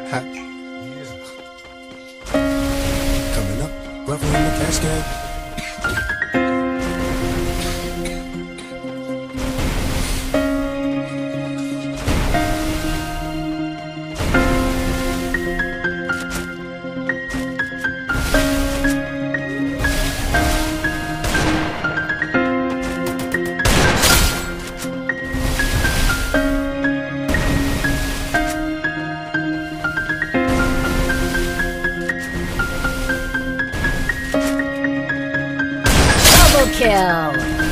Ha. Coming up, brother in the cash game. Kill.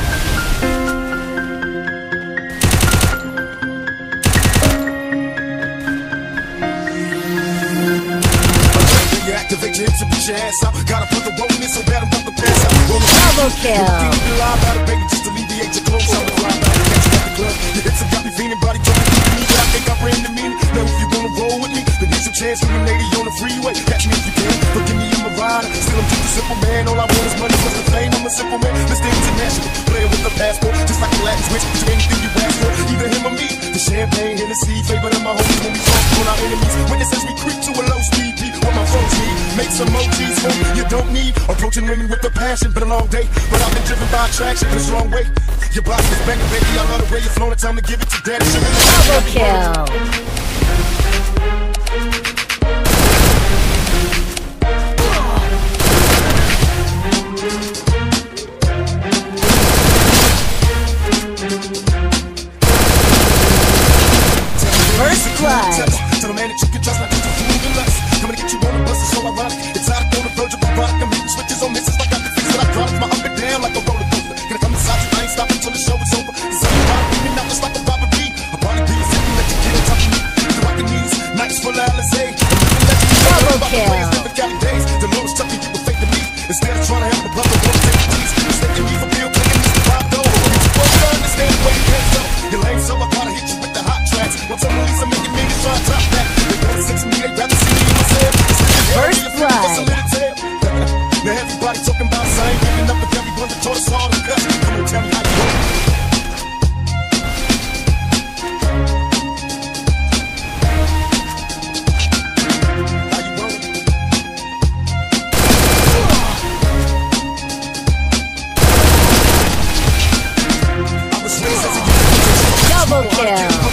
Activate your hips and put your ass out. Gotta put the roll in so bad I'm about to pass out. Double kill. Baby, just alleviate your clothes. I'm the fly out. Catch you at the club. Your hips have got me feeling, body talking to me. But I think I ran the meaning. Now if you wanna roll with me, then here's a chance for you lady on the freeway. Catch me if you can. Forgive me, I'm a rider. Still I'm just a simple man. All I want is money plus the fame. I'm a simple man. Mr. International. Player with a passport. Just like the Latin switch. To anything you ask for. Either him or me. The champagne, Hennessy. Favorite of my homies when we talk on our enemies. Witnesses we creep to a low speed. What my folks need. Make some emojis for you don't need. Approaching women with a passion. Been a long day, but I've been driven by attraction in a strong way. Your body is banging, baby. I love the way you're flowing. Time to give it to daddy. Double kill. First blood. Tell the man that you can trust, not just a fool in lust. Coming to get you on the bus, it's so ironic. It's out on the verge of a product. I'm hitting switches on misses like I can fix it. I drive my up and down like a roller coaster. Gonna come inside you, I ain't stopping till the show is over. Cause I'm about to be out just like a robbery. A party be sitting that you get on top of me. The rockin' knees, nights full of Alizé. Double kill. The Lord's telling you were fake to me. Instead of trying to help a brother, won't take the keys. Mistaking me for Bill Clinton, Mr. Bob Dole. You won't understand the way you can't go. You're lame, so I gotta hit you with the hot tracks. Once I'm released, I'm making millions try to top that. They wanna sex me, they rather see me in myself. First blood. Now everybody talking about sign, giving up with everyone that taught us all to cut. Come on, tell me how you want. Double kill.